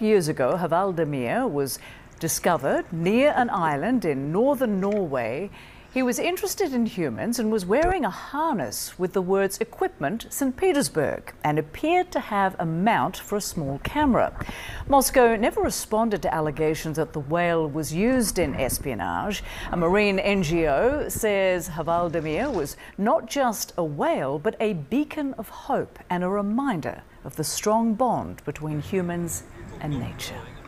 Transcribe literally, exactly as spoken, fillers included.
years ago, Havaldemir was discovered near an island in northern Norway. He was interested in humans and was wearing a harness with the words "Equipment Saint Petersburg" and appeared to have a mount for a small camera. Moscow never responded to allegations that the whale was used in espionage. A marine N G O says Havaldemir was not just a whale, but a beacon of hope and a reminder of the strong bond between humans and nature.